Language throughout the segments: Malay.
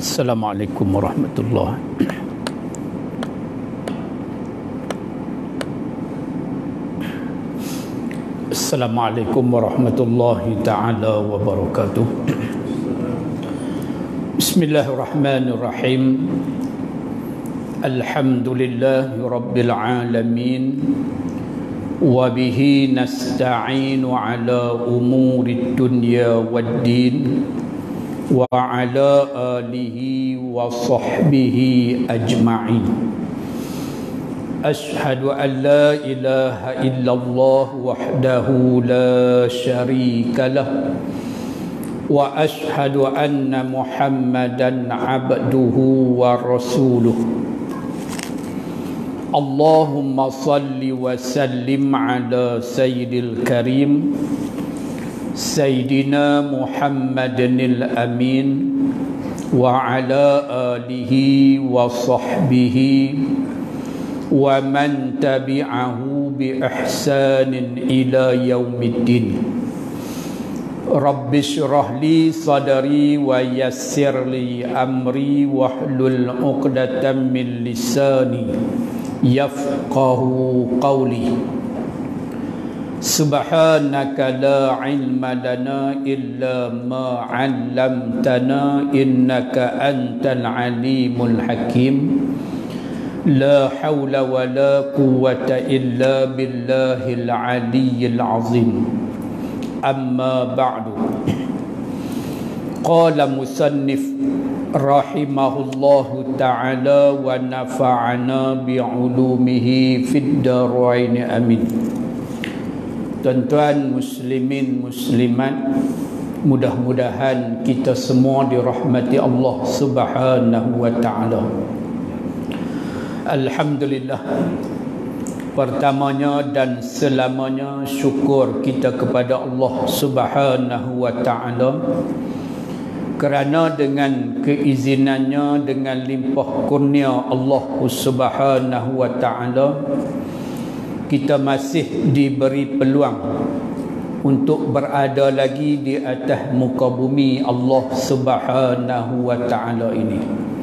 Assalamualaikum warahmatullahi Assalamualaikum warahmatullahi ta'ala wabarakatuh. Bismillahirrahmanirrahim. Alhamdulillahi rabbil alamin. Wabihi nasta'inu ala umuri dunya waddin. Wa ala alihi wa sahbihi ajma'in. Ashhadu an la ilaha illallah wahdahu la syarika lah. Wa ashhadu anna Muhammadan abduhu wa rasuluh. Allahumma salli wa sallim ala sayyidil karim Sayyidina Muhammadin al-Amin wa ala alihi wa sahbihi wa man tabi'ahu bi ihsanin ila yaumiddin. Rabbi shrah li sadri wa yassir li amri wahlul 'uqdatam min lisani yafqahu qawli. Subhanaka la ilma lana illa ma 'allamtana innaka antal alimul hakim. La hawla wa la quwwata illa billahil aliyyil azim. Amma ba'du. Qala musannif rahimahullahu ta'ala wa nafa'ana bi'ulumihi fid darain amin. Tuan-tuan muslimin muslimat, mudah-mudahan kita semua dirahmati Allah Subhanahu wa ta'ala. Alhamdulillah, pertamanya dan selamanya syukur kita kepada Allah Subhanahu wa ta'ala kerana dengan keizinannya, dengan limpah kurnia Allah Subhanahu wa ta'ala, kita masih diberi peluang untuk berada lagi di atas muka bumi Allah Subhanahu wa ta'ala ini.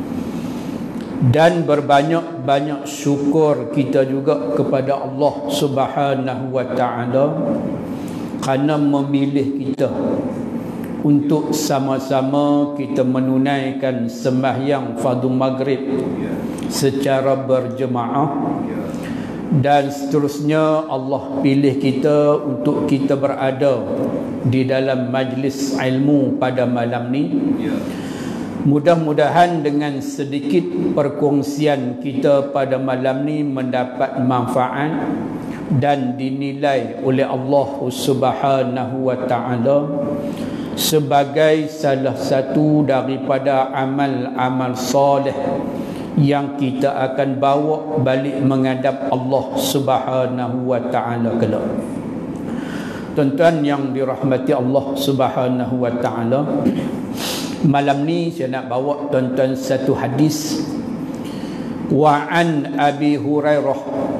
Dan berbanyak-banyak syukur kita juga kepada Allah Subhanahu wa ta'ala kerana memilih kita untuk sama-sama kita menunaikan sembahyang fardu maghrib secara berjemaah. Dan seterusnya Allah pilih kita untuk kita berada di dalam majlis ilmu pada malam ni. Mudah-mudahan dengan sedikit perkongsian kita pada malam ni mendapat manfaat dan dinilai oleh Allah Subhanahu wa ta'ala sebagai salah satu daripada amal-amal soleh yang kita akan bawa balik menghadap Allah Subhanahu wa ta'ala kelak. Tuan-tuan yang dirahmati Allah Subhanahu wa ta'ala, malam ni saya nak bawa tuan-tuan satu hadis. Wa an Abi Hurairah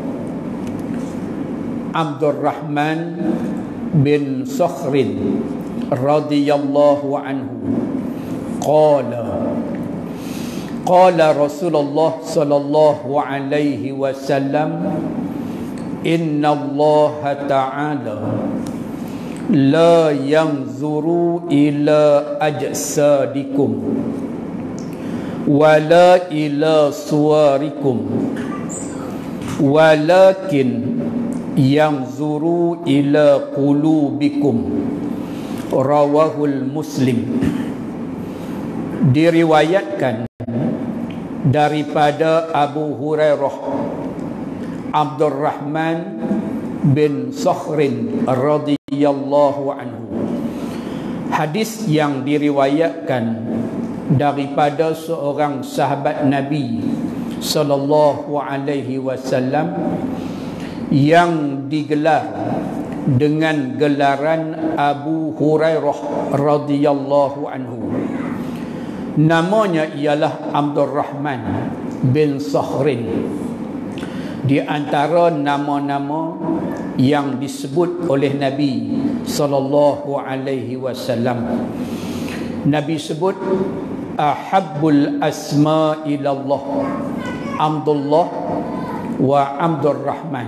Abdurrahman bin Sakhrin radhiyallahu anhu qala Rasulullah sallallahu alaihi wasallam, inna Allah ta'ala la yanzuru ila ajsadikum wala ila suwarikum walakin yanzuru ila qulubikum. Rawahul Muslim. Diriwayatkan daripada Abu Hurairah Abdurrahman bin Sakhrin radhiyallahu anhu. Hadis yang diriwayatkan daripada seorang sahabat Nabi sallallahu alaihi wasallam yang digelar dengan gelaran Abu Hurairah radhiyallahu anhu. Namanya ialah Abdurrahman bin Sakhrin. Di antara nama-nama yang disebut oleh Nabi sallallahu alaihi wasallam, Nabi sebut ahabbul asma ilallah Abdullah wa Abdurrahman.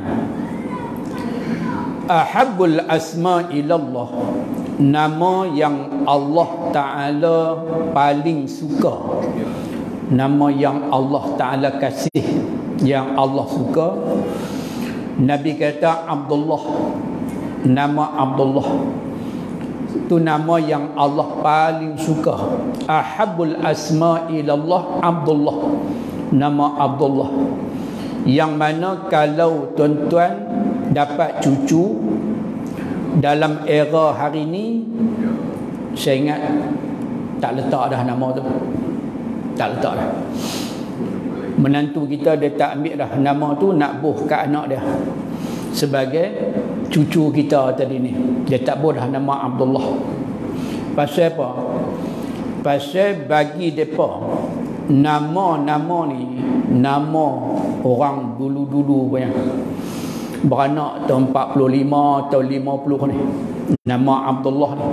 Ahabbul asma ilallah, nama yang Allah Ta'ala paling suka, nama yang Allah Ta'ala kasih, yang Allah suka. Nabi kata Abdullah, nama Abdullah itu nama yang Allah paling suka. Ahabbul asma ilallah Abdullah, nama Abdullah, yang mana kalau tuan-tuan dapat cucu dalam era hari ni, saya ingat tak letak dah nama tu, tak letak dah. Menantu kita dia tak ambil dah nama tu, nak buh kat anak dia sebagai cucu kita tadi ni. Dia tak buh dah nama Abdullah. Pasal apa? Pasal bagi mereka nama-nama ni nama orang dulu-dulu punya, beranak tahun 45 tahun 50 ni, nama Abdullah ni.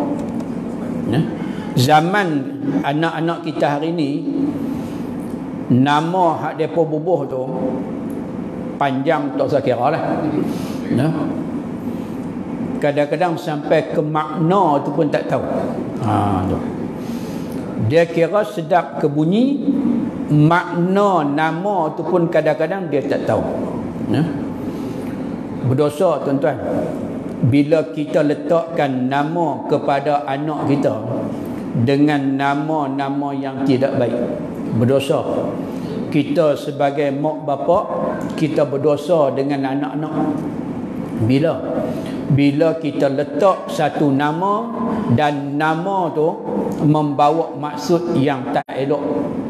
Zaman anak-anak kita hari ni, nama hak depa bubuh tu panjang tak usah kira lah. Kadang-kadang sampai ke makna tu pun tak tahu. Tu. Dia kira sedap ke bunyi, makna nama tu pun kadang-kadang dia tak tahu. Berdosa tuan-tuan bila kita letakkan nama kepada anak kita dengan nama-nama yang tidak baik. Berdosa. Kita sebagai mak bapak, kita berdosa dengan anak-anak. Bila kita letak satu nama dan nama tu membawa maksud yang tak elok.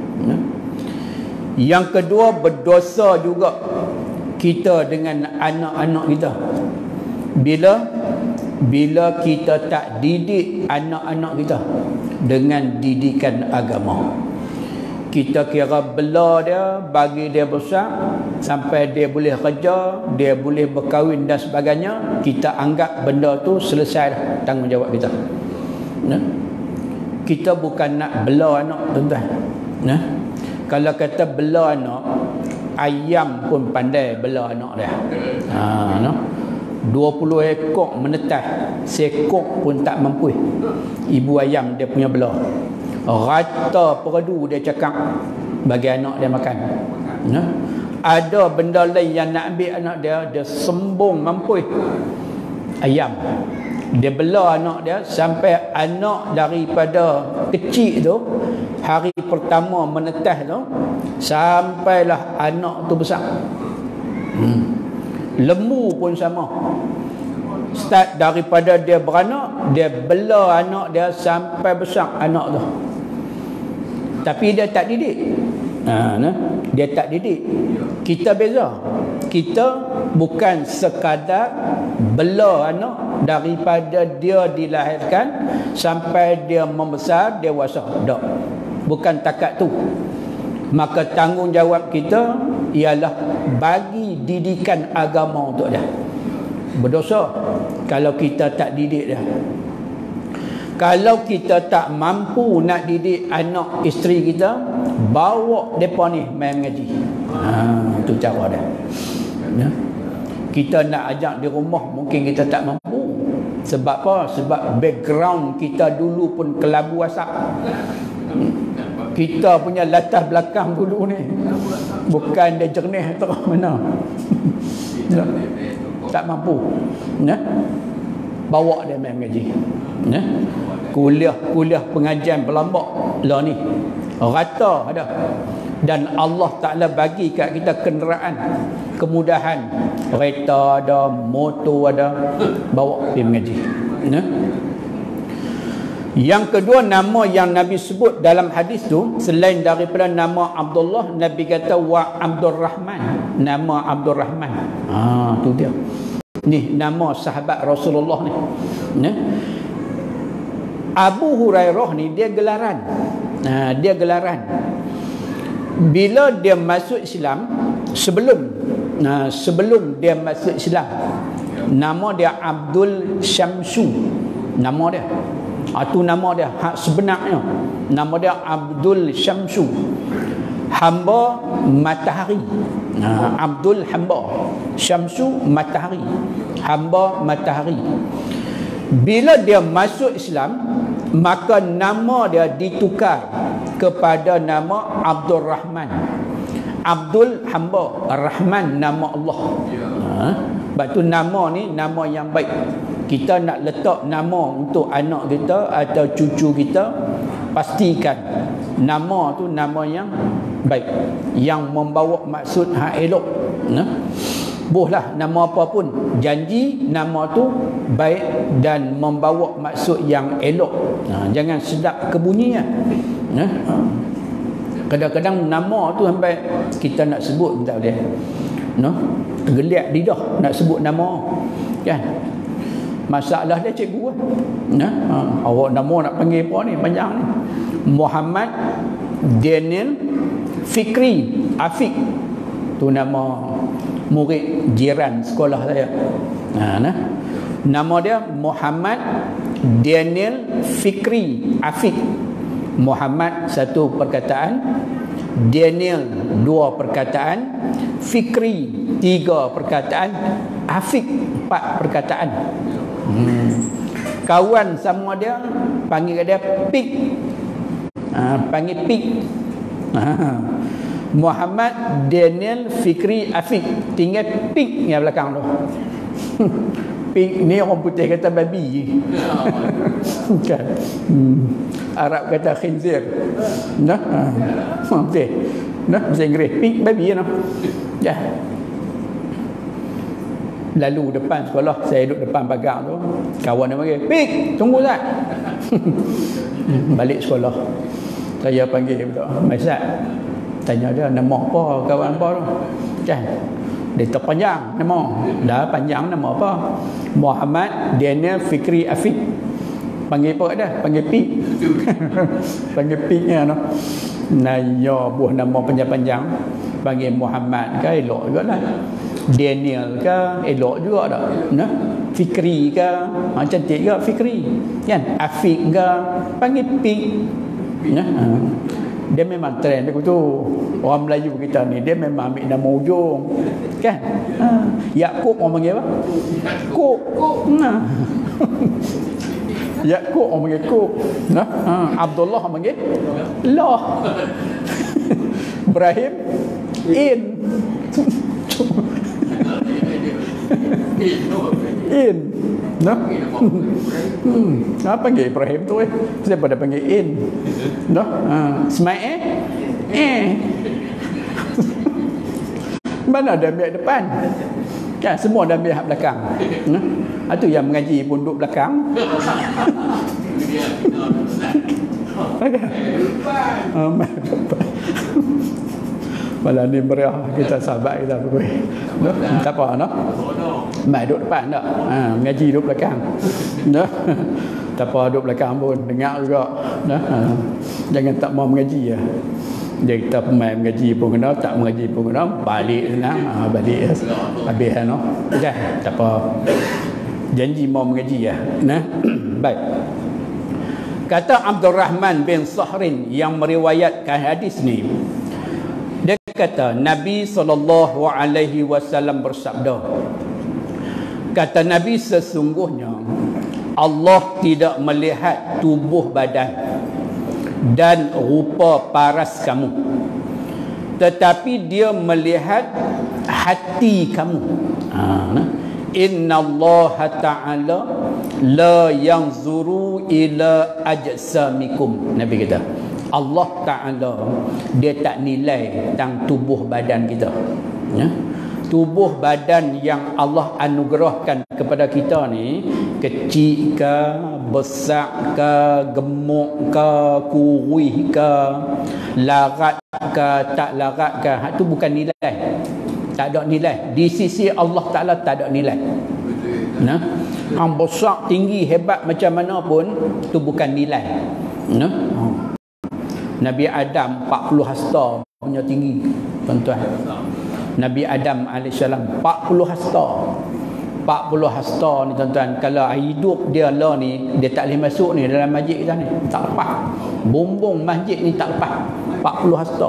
Yang kedua, berdosa juga kita dengan anak-anak kita. Bila kita tak didik anak-anak kita dengan didikan agama, kita kira bela dia, bagi dia besar sampai dia boleh kerja, dia boleh berkahwin dan sebagainya, kita anggap benda tu selesai dah tanggungjawab kita. Kita bukan nak bela anak, tuan-tuan. Kalau kata bela anak, ayam pun pandai bela anak dia. 20 ekor menetas, seekor pun tak mampu ibu ayam dia punya bela. Rata perdu dia cakap bagi anak dia makan. Ada benda lain yang nak ambil anak dia, dia sembung mampu ayam. Dia bela anak dia sampai anak daripada kecil tu, hari pertama menetas tu, sampailah anak tu besar. Lembu pun sama. Start daripada dia beranak, dia bela anak dia sampai besar anak tu. Tapi dia tak didik. Dia tak didik. Kita beza. Kita bukan sekadar bela anak daripada dia dilahirkan sampai dia membesar, dewasa. Tak. Bukan takat tu. Maka tanggungjawab kita ialah bagi didikan agama untuk dia. Berdosa kalau kita tak didik dia. Kalau kita tak mampu nak didik anak isteri kita, bawa mereka ni main mengaji. Itu cara dia. Kita nak ajak di rumah, mungkin kita tak mampu. Sebab apa? Sebab background kita dulu pun kelabu asap. Kita punya latar belakang dulu ni bukan dia jernih terus mana. Tak mampu. Bawa dia main mengaji. Kuliah pengajian berlambak lah ni rata ada, dan Allah Ta'ala bagi kat kita kenderaan kemudahan, kereta ada, motor ada, bawa pergi mengaji. Yang kedua, nama yang Nabi sebut dalam hadis tu selain daripada nama Abdullah, Nabi kata wa Abdurrahman, nama Abdurrahman. Tu dia. Ni nama sahabat Rasulullah ni. Abu Hurairah ni dia gelaran. Dia gelaran. Bila dia masuk Islam, sebelum dia masuk Islam, nama dia Abdul Syamsu. Nama dia Itu nama dia hak sebenarnya. Nama dia Abdul Syamsu, hamba matahari. Abdul hamba, Syamsu matahari, hamba matahari. Bila dia masuk Islam, maka nama dia ditukar kepada nama Abdul Rahman. Abdul hamba, Rahman nama Allah. Sebab tu nama ni nama yang baik. Kita nak letak nama untuk anak kita atau cucu kita, pastikan nama tu nama yang baik, yang membawa maksud hak elok. Bolehlah nama apa pun, janji nama tu baik dan membawa maksud yang elok. Jangan sedap kebunyian. Kadang-kadang nama tu sampai kita nak sebut tak boleh. Tergeliat lidah nak sebut nama kan. Masalah dia cikgu awak nama nak panggil apa ni panjang ni. Muhammad Daniel Fikri Afiq, tu nama murid jiran sekolah saya. Nama dia Muhammad Daniel Fikri Afiq. Muhammad satu perkataan, Daniel dua perkataan, Fikri tiga perkataan, Afiq empat perkataan. Kawan sama dia panggil dia Pik. Panggil Pik. Muhammad Daniel Fikri Afiq, tinggal Pik yang belakang tu. Pik ni orang putih kata babi kan. Arab kata khinzir. Okey. Bahasa Inggeris Pik babi ya. Lalu depan sekolah, saya duduk depan pagar tu, kawan dia panggil, "Pik, tunggu tak?" Balik sekolah, saya panggil betul, "Maisat." Tanya dia, "Nama apa kawan apa tu?" Kan? Dia terpanjang nama. Dah panjang nama apa? Muhammad Daniel Fikri Afiq. Panggil apa dah? Panggil Pik. Panggil Piknya no. Naya buah nama panjang-panjang. Panggil Muhammad ke elok juga lah. Daniel ke elok juga tak? Nah, Fikri ke cantik juga Fikri. Kan? Afiq ke panggil Pik. Nah, dia memang trend dia tu. Orang Melayu kita ni dia memang ambil nama ujung. Kan? Yakub orang panggil apa? Kuk. Yakub orang panggil Kuk. Abdullah orang panggil Lah. Ibrahim In. In. Nah. Apa panggil Ibrahim tu siapa dah panggil In? Nah. Ismail mana ada ambil depan kan, semua dah ambil hak belakang. Itu yang mengaji pun duduk belakang. Malah ni meriah kita sahabat kita pergi. Tak apa no. Mai duduk depan tak? Mengaji duduk belakang. Nah. Tak apa duduk belakang pun dengar juga. Nah. Jangan tak mau mengaji ya. Dia kita pemain mengaji pun kena, tak mengaji pun kena, balik senang. Balik habis no. Dah, tak apa. Janji mau mengaji ya. Nah. Baik. Kata Abdul Rahman bin Sahrin yang meriwayatkan hadis ni, dia kata Nabi SAW bersabda, kata Nabi, sesungguhnya Allah tidak melihat tubuh badan dan rupa paras kamu, tetapi dia melihat hati kamu. Inna Allah Ta'ala la yanzuru ila ajsamikum. Nabi kata Allah Ta'ala dia tak nilai tentang tubuh badan kita ya? Tubuh badan yang Allah anugerahkan kepada kita ni, kecil ke, besar ke, gemuk ke, kurih ke, larat ke, tak larat ke, itu bukan nilai. Tak ada nilai di sisi Allah Ta'ala, tak ada nilai. Nah, yang besar, tinggi, hebat macam mana pun, itu bukan nilai. Nah, Nabi Adam 40 hasta punya tinggi, tuan-tuan. Nabi Adam AS 40 hasta. 40 hasta ni tuan-tuan. Kalau hidup dia lah ni, dia tak boleh masuk ni dalam masjid kita ni. Tak lepas. Bumbung masjid ni tak lepas. 40 hasta.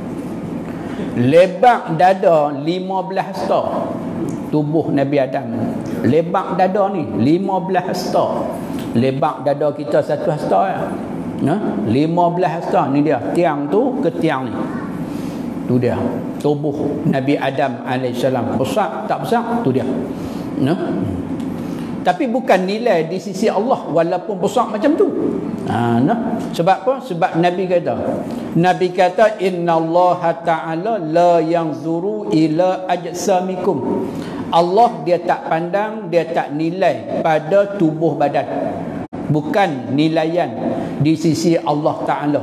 Lebak dada 15 hasta. Tubuh Nabi Adam. Lebak dada ni 15 hasta. Lebak dada kita 1 hasta ya. 15 hasta ni dia. Tiang tu ke tiang ni. Tu dia. Tubuh Nabi Adam alaihissalam. Besar tak besar? Tu dia. Tapi bukan nilai di sisi Allah walaupun besar macam tu. Sebab apa? Sebab Nabi kata innallaha ta'ala la yanzuru ila ajsamikum. Allah dia tak pandang, dia tak nilai pada tubuh badan. Bukan nilaian di sisi Allah Ta'ala.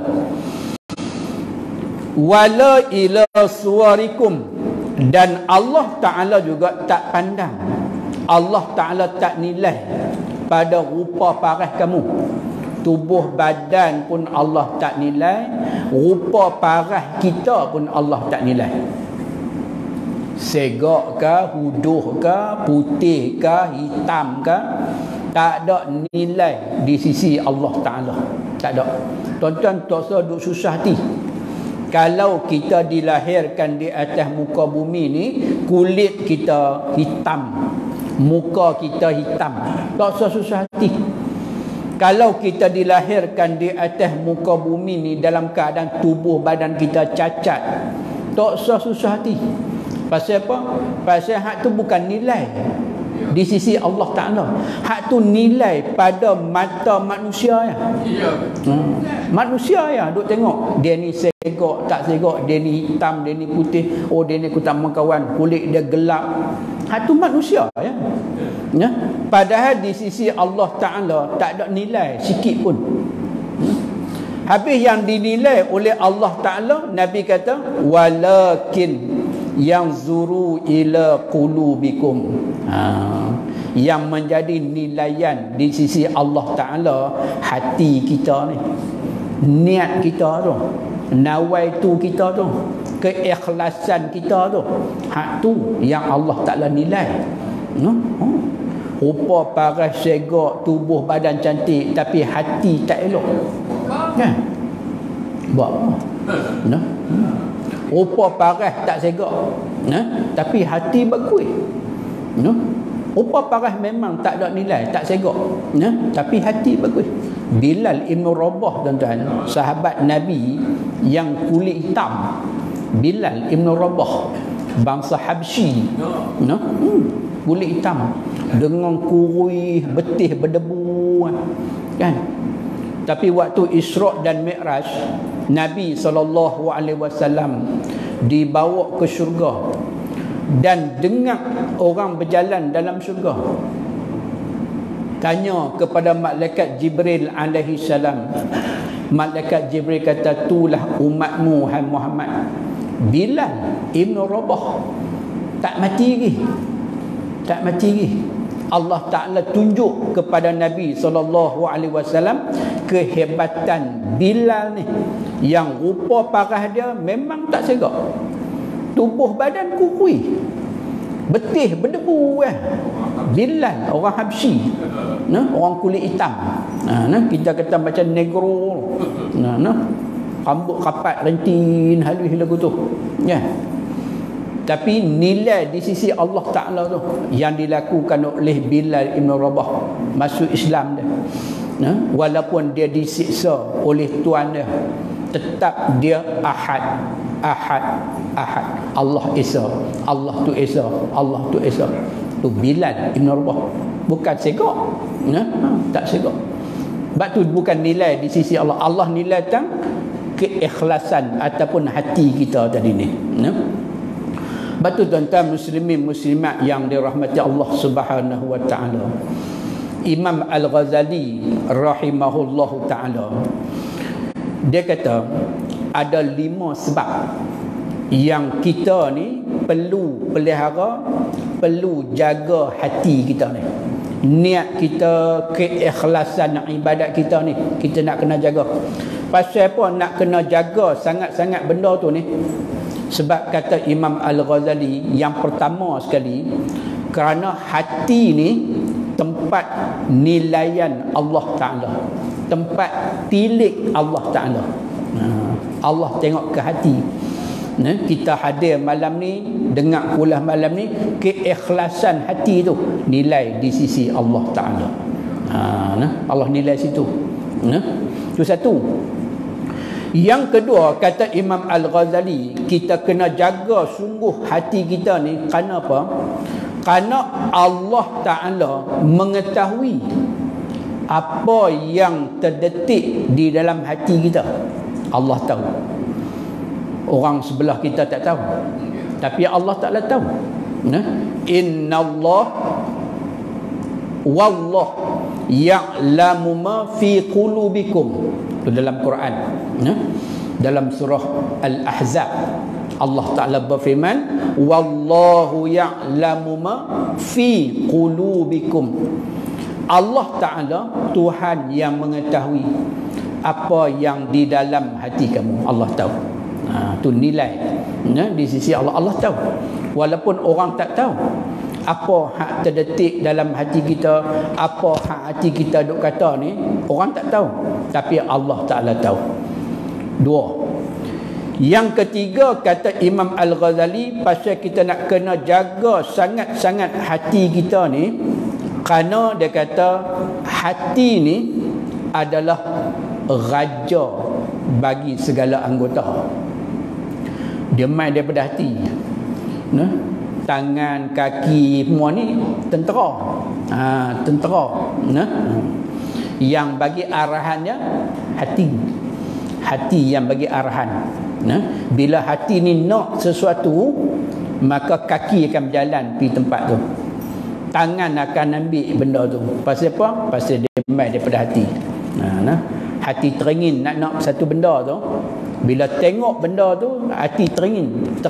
Wala ila suwarikum, dan Allah Ta'ala juga tak pandang, Allah Ta'ala tak nilai pada rupa paras kamu. Tubuh badan pun Allah tak nilai, rupa paras kita pun Allah tak nilai. Segak ke, huduh ke, putih ke, hitam ke, tak ada nilai di sisi Allah Ta'ala. Tak ada. Tuan-tuan tak usah duk susah hati. Kalau kita dilahirkan di atas muka bumi ni, kulit kita hitam, muka kita hitam, tak usah susah hati. Kalau kita dilahirkan di atas muka bumi ni dalam keadaan tubuh badan kita cacat, tak usah susah hati. Pasal apa? Pasal hak tu bukan nilai di sisi Allah Ta'ala. Hak tu nilai pada mata manusia ya. Manusia ya duk tengok dia ni segak tak segak, dia ni hitam, dia ni putih, oh dia ni kutam kawan, kulit dia gelap. Hak tu manusia ya. Padahal di sisi Allah Ta'ala tak ada nilai sikit pun. Habis yang dinilai oleh Allah Ta'ala, Nabi kata walakin yang zuru ila qulubikum. Yang menjadi nilaian di sisi Allah Ta'ala hati kita ni, niat kita tu, nawaitu kita tu, keikhlasan kita tu. Hak tu yang Allah Ta'ala nilai. Rupa paras segak, tubuh badan cantik, tapi hati tak elok kan? Buat apa? Rupa paras tak segak, tapi hati bagus. Rupa paras memang tak ada nilai, tak segak, tapi hati bagus. Bilal Ibn Rabah tuan-tuan, sahabat Nabi yang kulit hitam. Bilal Ibn Rabah, bangsa Habsyi, kulit hitam dengan kurui betih berdebu kan. Tapi waktu Isra' dan Mi'raj, Nabi SAW dibawa ke syurga dan dengar orang berjalan dalam syurga. Tanya kepada malaikat Jibril alaihi salam. Malaikat Jibril kata, "Itulah umatmu hai Muhammad." Bilal Ibn Rabah tak mati lagi. Tak mati lagi. Allah Ta'ala tunjuk kepada Nabi SAW kehebatan Bilal ni, yang rupa parah dia memang tak segak, tubuh badan kukui, betih berdebu kan. Bilal orang Habsyi, orang kulit hitam, kita kata macam negro, rambut kapat rentin halus lagu tu ya. Tapi nilai di sisi Allah Ta'ala tu yang dilakukan oleh Bilal Ibn Rabah masuk Islam dia, walaupun dia disiksa oleh tuan dia, tetap dia ahad, ahad, ahad. Allah Esa, Allah tu Esa, Allah tu Esa. Tu Bilal Ibn Rabah, bukan segak, tak segak. Sebab tu bukan nilai di sisi Allah. Allah nilai tentang keikhlasan ataupun hati kita tadi ni. Batu tuan-tuan muslimin muslimat yang dirahmati Allah Subhanahu wa taala. Imam Al-Ghazali rahimahullahu taala, dia kata ada 5 sebab yang kita ni perlu pelihara, perlu jaga hati kita ni. Niat kita, keikhlasan ibadat kita ni kita nak kena jaga. Pasal apa nak kena jaga sangat-sangat benda tu ni? Sebab kata Imam Al-Ghazali, yang pertama sekali, Kerana hati ni tempat nilaian Allah Ta'ala, tempat tilik Allah Ta'ala. Allah tengok ke hati. Kita hadir malam ni, dengar kuliah malam ni, keikhlasan hati tu nilai di sisi Allah Ta'ala. Allah nilai situ. Itu satu. Yang kedua, kata Imam Al-Ghazali, kita kena jaga sungguh hati kita ni. Kenapa? Kerana Allah Ta'ala mengetahui apa yang terdetik di dalam hati kita. Allah tahu. Orang sebelah kita tak tahu, tapi Allah Ta'ala tahu. Inna Allah wallah ya'lamu ma fi qulubikum. Itu dalam Quran, dalam surah Al-Ahzab. Allah Ta'ala berfirman, wallahu ya'lamu ma fi qulubikum. Allah Ta'ala Tuhan yang mengetahui apa yang di dalam hati kamu. Allah tahu. Itu nilai di sisi Allah. Allah tahu, walaupun orang tak tahu apa hak terdetik dalam hati kita, apa hak hati kita duk kata ni, orang tak tahu, tapi Allah Ta'ala tahu. Dua. Yang ketiga, kata Imam Al-Ghazali, pasal kita nak kena jaga sangat-sangat hati kita ni, kerana dia kata hati ni adalah raja bagi segala anggota. Dia main daripada hati. Tangan, kaki, semua ni tentera. Tentera. Yang bagi arahannya hati. Hati yang bagi arahan. Bila hati ni nak sesuatu, maka kaki akan berjalan pergi tempat tu. Tangan akan ambil benda tu. Pasal apa? Pasal dia main daripada hati. Hati teringin nak satu benda tu. Bila tengok benda tu, hati teringin,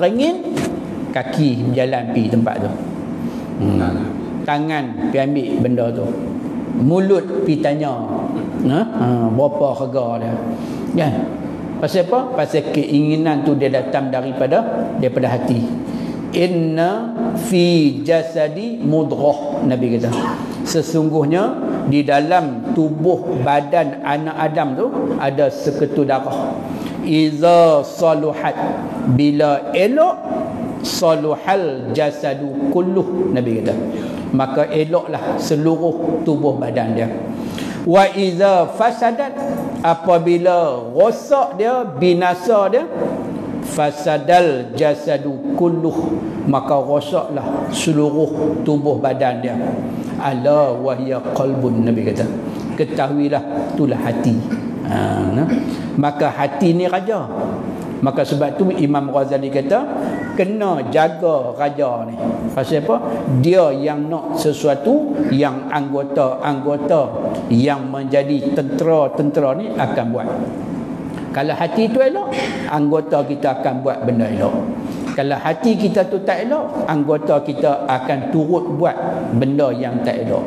kaki berjalan pergi tempat tu. Tangan pergi ambil benda tu. Mulut pergi tanya berapa harga dia. Kan? Pasal apa? Pasal keinginan tu dia datang daripada hati. Inna fi jasadi mudghah, Nabi kata. Sesungguhnya di dalam tubuh badan anak Adam tu ada seketul darah. Iza saluhat, bila elok, saluhal jasadu kulluh, Nabi kata. Maka eloklah seluruh tubuh badan dia. Wa iza fasadat, apabila rosak dia, binasa dia, fasadal jasadu kulluh, maka rosaklah seluruh tubuh badan dia. Ala wahya qalbun, Nabi kata. Ketahuilah, itulah hati. Maka hati ni raja. Maka sebab tu Imam Ghazali kata kena jaga raja ni. Pasal apa? Dia yang nak sesuatu yang anggota-anggota yang menjadi tentera-tentera ni akan buat. Kalau hati tu elok, anggota kita akan buat benda elok. Kalau hati kita tu tak elok, anggota kita akan turut buat benda yang tak elok.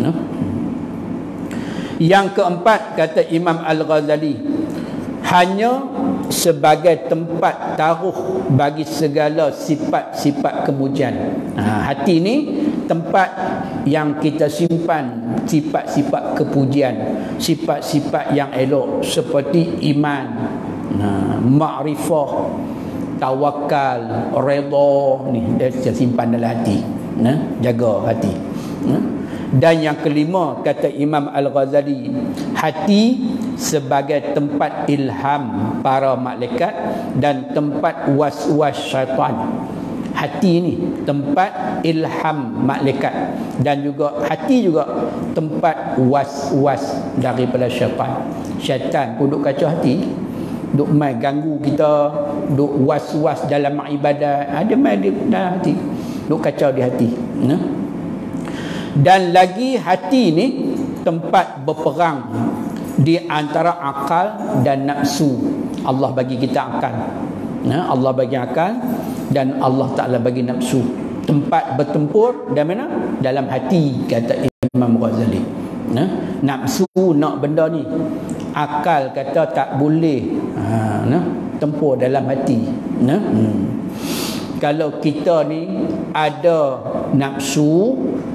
Yang keempat, kata Imam Al-Ghazali, hanya sebagai tempat taruh bagi segala sifat-sifat kemujian. Hati ni tempat yang kita simpan sifat-sifat kepujian, sifat-sifat yang elok seperti iman, ma'rifah, tawakal, redha, ni dia simpan dalam hati. Jaga hati. Dan yang kelima, kata Imam Al-Ghazali, hati sebagai tempat ilham para malaikat dan tempat was-was syaitan. Hati ni tempat ilham malaikat, dan juga hati juga tempat was-was daripada syaitan. Syaitan pun duk kacau hati, duk mai ganggu kita, duk was-was dalam ibadat, ada mai di dalam hati, duk kacau di hati. Dan lagi hati ni tempat berperang di antara akal dan nafsu. Allah bagi kita akal, Allah bagi akal, dan Allah Ta'ala bagi nafsu. Tempat bertempur dan mana? Dalam hati, kata Imam Ghazali. Nafsu nak benda ni, akal kata tak boleh, tempur dalam hati. Kalau kita ni ada nafsu,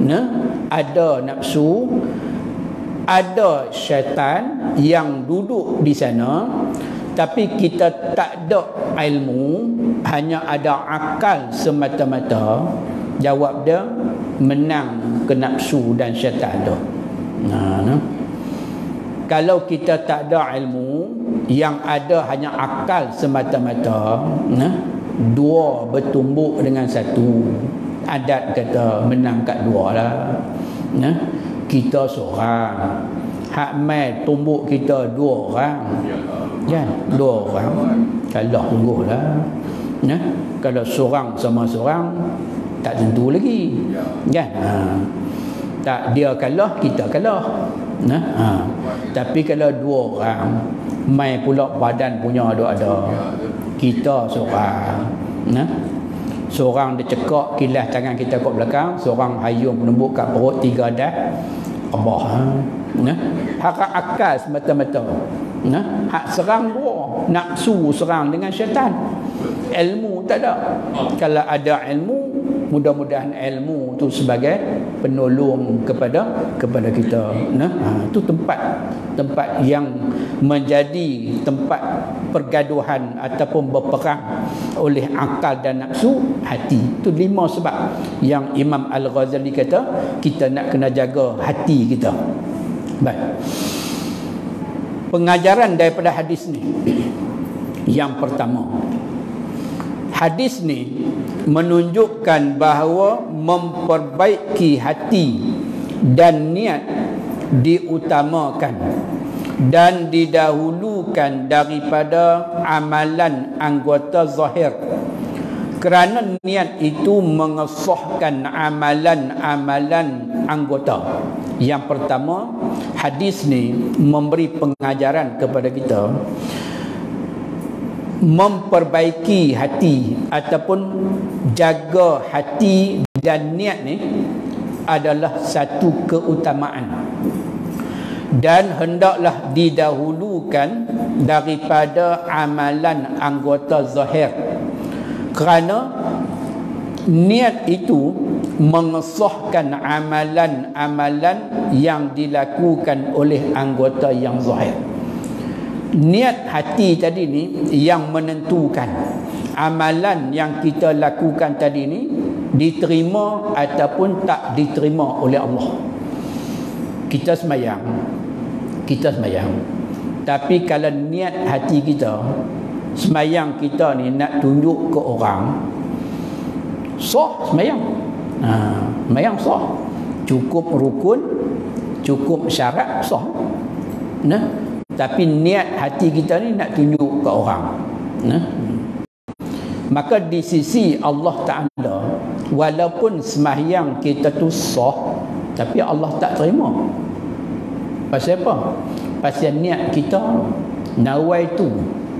ada syaitan yang duduk di sana, tapi kita tak ada ilmu, hanya ada akal semata-mata, jawab dia menang ke nafsu dan syaitan tu. Kalau kita tak ada ilmu, yang ada hanya akal semata-mata, dua bertumbuk dengan satu. Adat kata menang kat dua lah. Kita seorang, hak mai tumbuk kita dua orang, kan? Dua orang kalah sungguh lah. Kalau seorang sama seorang tak tentu lagi, kan? Tak, dia kalah, kita kalah. Tapi kalau dua orang mai pula badan punya ada, kita seorang, seorang dia cekak kilas tangan kita kat belakang, seorang hayung penembuk kat perut, tiga dah Allah. Hak akal semata-mata. Hak serang dua, nafsu serang dengan syaitan. Ilmu tak ada. Kalau ada ilmu, mudah-mudahan ilmu tu sebagai penolong kepada kita. Itu tempat yang menjadi tempat pergaduhan ataupun berperang oleh akal dan nafsu, hati. Itu 5 sebab yang Imam Al-Ghazali kata kita nak kena jaga hati kita. Baik. Pengajaran daripada hadis ni. Yang pertama, hadis ni menunjukkan bahawa memperbaiki hati dan niat diutamakan dan didahulukan daripada amalan anggota zahir, kerana niat itu mengesahkan amalan-amalan anggota. Yang pertama, hadis ni memberi pengajaran kepada kita memperbaiki hati ataupun jaga hati dan niat ni adalah satu keutamaan dan hendaklah didahulukan daripada amalan anggota zahir, kerana niat itu mengesahkan amalan-amalan yang dilakukan oleh anggota yang zahir. Niat hati tadi ni yang menentukan amalan yang kita lakukan tadi ni diterima ataupun tak diterima oleh Allah. Kita sembahyang, tapi kalau niat hati kita, sembahyang kita ni nak tunjuk ke orang, sah sembahyang. Sembahyang sah, cukup rukun, cukup syarat, sah. Tapi niat hati kita ni nak tunjuk ke orang. Maka di sisi Allah Ta'ala, walaupun sembahyang kita tu sah, tapi Allah tak terima. Pasal apa? Pasal niat kita, nawaitu.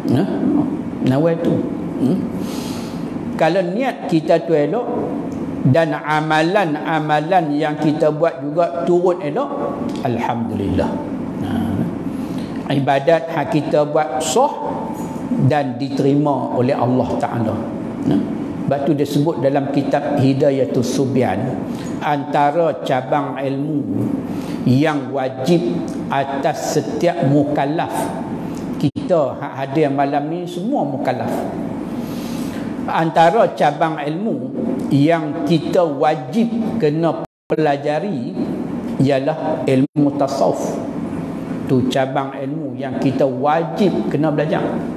Kalau niat kita tu elok dan amalan-amalan yang kita buat juga turut elok, alhamdulillah. Ibadat yang kita buat sah dan diterima oleh Allah Ta'ala. Sebab tu dia sebut dalam kitab Hidayatus Subyan, antara cabang ilmu yang wajib atas setiap mukallaf. Kita hadir malam ni semua mukallaf. Antara cabang ilmu yang kita wajib kena pelajari ialah ilmu tasawuf. Tu cabang ilmu yang kita wajib kena belajar.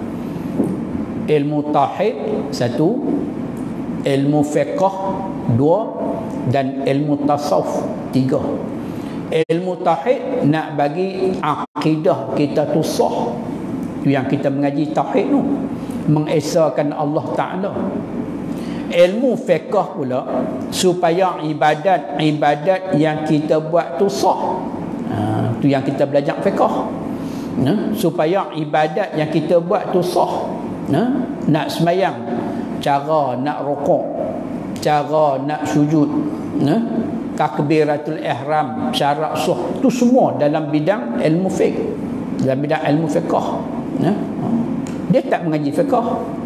Ilmu tauhid 1, ilmu fiqh 2, dan ilmu tasawuf 3. Ilmu tauhid nak bagi akidah kita tu sah. Tu yang kita mengaji tauhid tu, mengesahkan Allah Ta'ala. Ilmu fiqh pula supaya ibadat yang kita buat tu sah. Tu yang kita belajar fiqh, supaya ibadat yang kita buat tu sah. Nak sembahyang, cara nak rukuk, cara nak sujud, takbiratul ihram, syarat sah, tu semua dalam bidang ilmu fiqh, dalam bidang ilmu fiqh. Dia tak mengaji fiqh,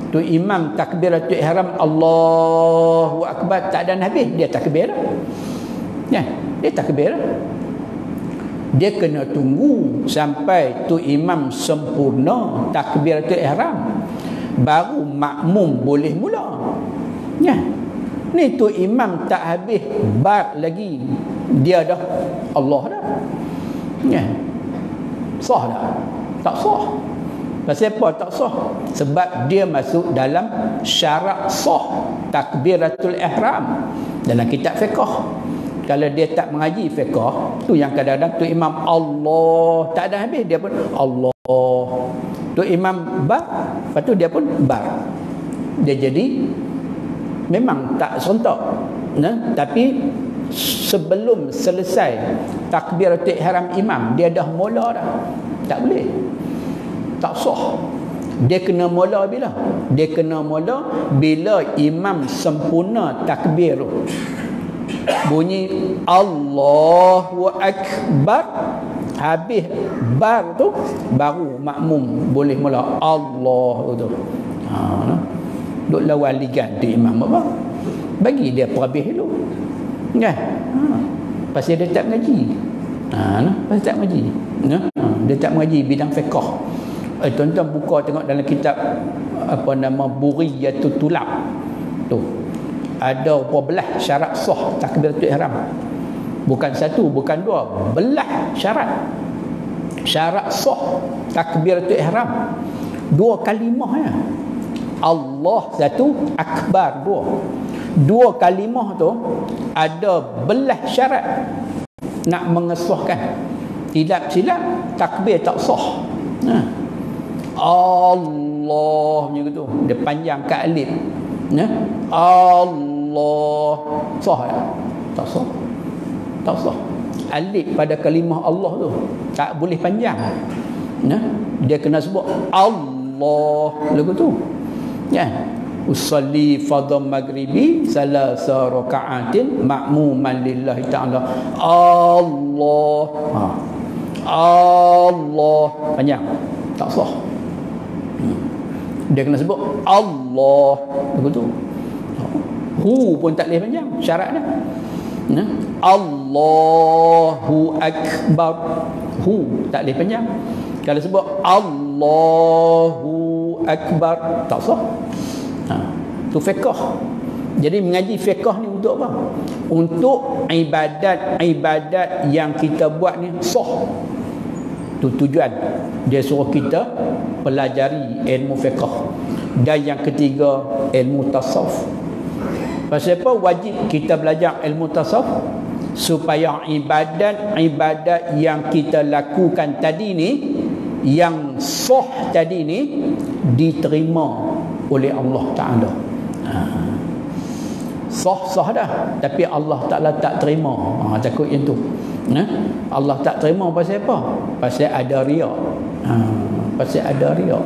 Tu imam takbiratul ihram Allahu akbar tak ada habis dia takbir. Ya, dia takbir. Dia kena tunggu sampai tu imam sempurna takbiratul ihram, baru makmum boleh mula. Ya. Ni tu imam tak habis bar lagi dia dah Allah dah. Ya. Sah tak? Tak sah. Pasal apa tak sah? Sebab dia masuk dalam syarat sah takbiratul ihram dalam kitab fiqh. Kalau dia tak mengaji fiqh, tu yang kadang-kadang tu imam Allah tak ada habis dia pun Allah. Tu imam bar, lepas tu dia pun bar. Dia jadi memang tak sontak. Nah, tapi sebelum selesai takbiratul ihram imam, dia dah mula dah. Tak boleh. Tak sah. Dia kena mula bila? Dia kena mula bila imam sempurna takbir. Bunyi Allahu akbar, habis bar tu baru makmum boleh mula Allah tu. Duk lawan ligan tu imam apa? Bagi dia perhabis dulu. Kan? Pasal dia tak mengaji. Pasal tak mengaji. Dia tak mengaji bidang fiqh. Tuan-tuan buka tengok dalam kitab apa nama Buriyatul Tulab. Tu. Ada berapa belah syarat sah takbiratul ihram. Bukan satu, bukan dua, belah syarat. Syarat sah takbiratul ihram. Dua kalimah ya. Allah satu, akbar dua. Dua kalimah tu ada belah syarat nak mengesahkan. Silap-silap takbir tak sah. Allah macam tu. Dia panjang kat alif. Allah sah ya? Tak sah. Tak sah. Alif pada kalimah Allah tu tak boleh panjang. Dia kena sebut Allah lagu tu. Ya. Usalli fardhu maghribi salasa raka'atin ma'muman lillahi ta'ala. Allah. Allah panjang. Tak sah. Dia kena sebut Allah lagu tu. Hu pun tak boleh panjang syarat dia. Allahu akbar. Hu tak boleh panjang. Kalau sebut Allahu akbar tak sah. Tu fiqh. Jadi mengaji fiqh ni untuk apa? Untuk ibadat-ibadat yang kita buat ni sah. Tu tujuan. Dia suruh kita pelajari ilmu fiqh. Dan yang ketiga, ilmu tasawuf. Pasal apa wajib kita belajar ilmu tasawuf? Supaya ibadat-ibadat yang kita lakukan tadi ni, yang sah tadi ni, diterima oleh Allah Ta'ala. Sah dah, tapi Allah Ta'ala tak terima. Takut yang tu. Allah tak terima pasal apa? Pasal ada riak. Pasal ada riak.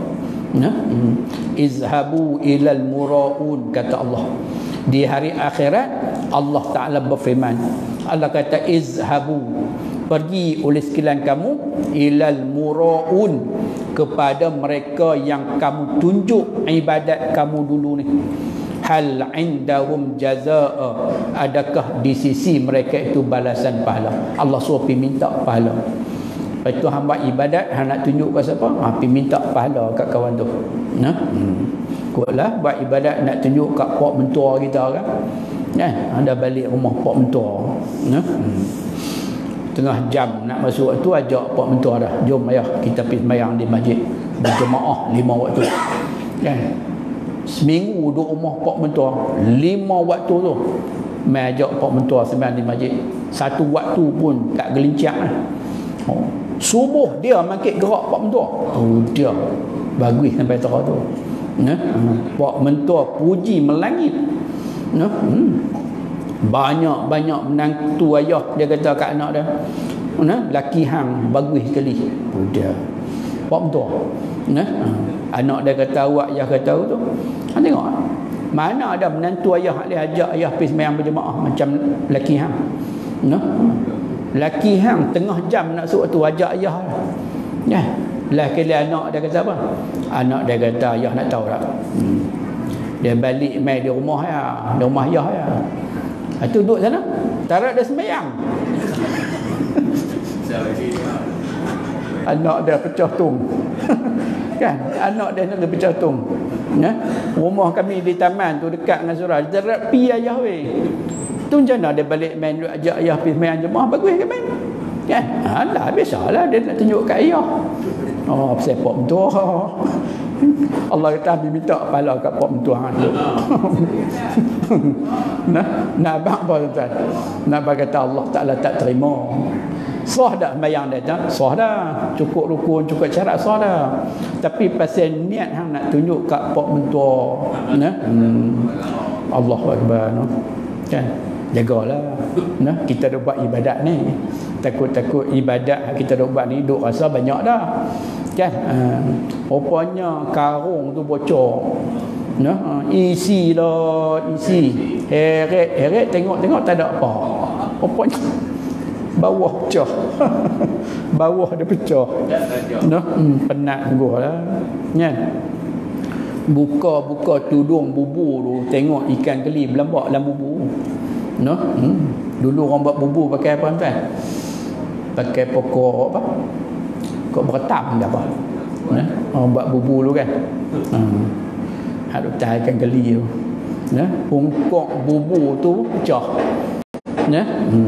Izhabu ilal mura'un, kata Allah. Di hari akhirat Allah Ta'ala berfirman. Allah kata izhabu, pergi oleh sekalian kamu, ilal mura'un, kepada mereka yang kamu tunjuk ibadat kamu dulu ni. Hal indahum jazaa, adakah di sisi mereka itu balasan pahala? Allah suruh pergi minta pahala. Lepas tu hamba ibadat, nak tunjuk kat siapa? Pergi minta pahala kat kawan tu. Kuatlah buat ibadat nak tunjuk kat pak mentua kita kan. Ada balik rumah pak mentua. Tengah jam nak masuk waktu, ajak pak mentua dah. Jom ayah kita pergi sembahyang di masjid berjemaah 5 waktu. Kan? Seminggu duduk rumah pak mentua 5 waktu tu. Mai ajak pak mentua sembahyang di masjid. Satu waktu pun tak gelincang lah. Subuh dia makin gerak pak mentua. Dia bagus sampai terah tu. Pak mentua puji melangit. Banyak-banyak menantu ayah dia kata kat anak dia. Laki hang bagus sekali. Dia pak mentua. Anak dia kata awak ayah kata tu. Tengok. Mana ada menantu ayah boleh ajak ayah pergi sembahyang berjemaah macam laki hang. Laki hang tengah jam nak suruh tu ajak ayah. Lah kali anak dia kata apa? Anak dia kata ayah nak tahu tak? Dia balik mai di rumah ya, di rumah ayah ya. Itu duduk sana. Tarak dia sembahyang. Anak dia pecah tung. Kan? Anak dia nak pecah tung. Ya? Rumah kami di taman tu dekat dengan surau. Tarak pi ayah weh. Tu macam mana dia balik main ajak ayah pergi main jemaah bagus ke main? Kan? Alah biasalah dia nak tunjuk kat ayah. Oh, pasal pok mentua. Allah kata ambil minta kepala kat pok mentua tu. Nak abang apa tuan? Nak abang kata Allah Ta'ala tak terima. Sah dah sembahyang dia tak? Sah dah. Cukup rukun, cukup syarat sah dah. Tapi pasal niat hang nak tunjuk kat pok mentua. Nah. Allahu Akbar. No? Kan? Jagalah. Nah, kita dah buat ibadat ni. Takut-takut ibadat kita dah buat ni duk rasa banyak dah. Kan? Rupanya karung tu bocor. Nah, isi lah, isi. Heret tengok tak ada apa. Rupanya bawah pecah. Bawah dia pecah. Nah, penat gua lah. Kan? Buka tudung bubur tu, tengok ikan keli berlambak dalam bubur. No? Dulu orang buat bubur pakai apa tuan? Pakai pokok apa? Pokok beretam ke apa? Nah, orang buat bubur dulu kan. Ada ikan keli tu. Nah, pungkok bubur tu pecah. Nah.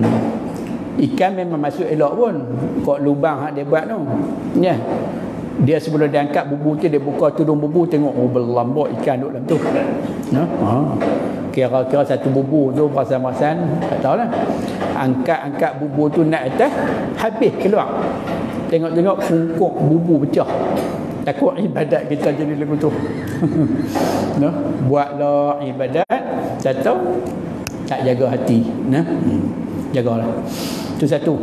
Ikan memang masuk elok pun. Kok lubang hak dia buat tu. Ya. Dia sebelum dia angkat bubur tu, dia buka tudung bubur, tengok oh berlambak ikan duduk dalam tu. Nah. Kira-kira satu bubur tu perasan-perasan, tak tahulah. Angkat bubur tu naik atas, habis keluar. Tengok-tengok pungkok bubur pecah. Takut ibadat kita jadi lagu tu. Nah, buatlah ibadat, tak tahu tak jaga hati. Nah. Jagalah. Itu satu.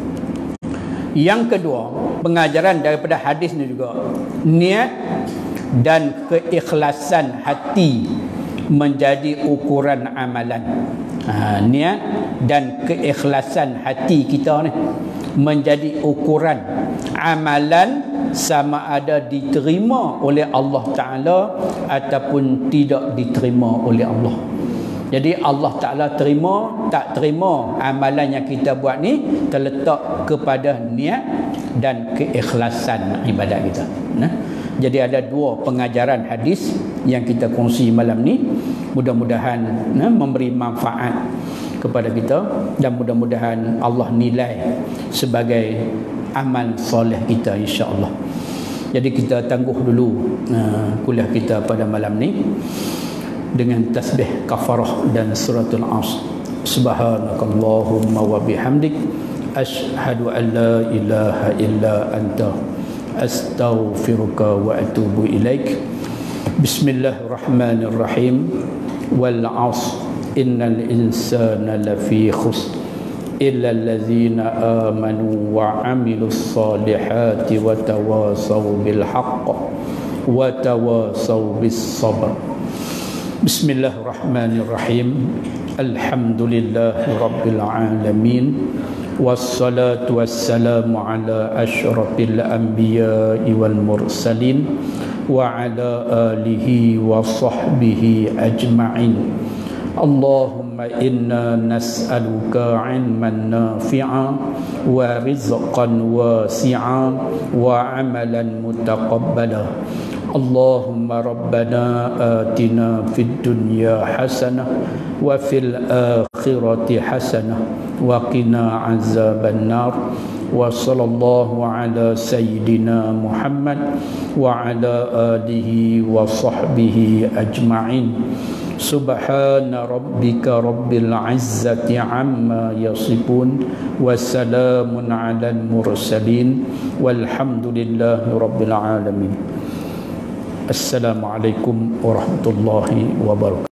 Yang kedua, pengajaran daripada hadis ni juga, niat dan keikhlasan hati menjadi ukuran amalan. Niat dan keikhlasan hati kita ni menjadi ukuran amalan, sama ada diterima oleh Allah Ta'ala ataupun tidak diterima oleh Allah. Jadi Allah Ta'ala terima tak terima amalan yang kita buat ni terletak kepada niat dan keikhlasan ibadat kita. Nah, jadi ada dua pengajaran hadis yang kita kongsi malam ni. Mudah-mudahan memberi manfaat kepada kita dan mudah-mudahan Allah nilai sebagai amal soleh kita, insya-Allah. Jadi kita tangguh dulu kuliah kita pada malam ni dengan tasbih kafarah dan suratul Asr. Subhanakallahumma wa bihamdik asyhadu an la ilaha illa anta astaghfiruka wa atubu ilaik. Bismillahirrahmanirrahim. Wal 'asr innal insana lafi khusr illa allazina amanu wa 'amilus solihati wa tawasaw bil haqq wa tawasaw bis sabr. Bismillahirrahmanirrahim. Alhamdulillahi rabbil alamin. Wassalatu wassalamu ala asyrafil anbiya'i wal mursalin wa ala alihi wa sahbihi ajma'in. Allahumma inna nas'aluka 'ilman nafi'a wa rizqan wasi'a wa 'amalan mutaqabbala. Allahumma rabbana atina fid dunya hasanah wa fil akhirati hasanah wa qina azaban nar. Wa sallallahu ala sayyidina Muhammad wa ala alihi wa sahbihi ajma'in. Subhana rabbika rabbil izzati amma yasifun wa salamun alal mursalin walhamdulillahi rabbil alamin. Assalamualaikum warahmatullahi wabarakatuh.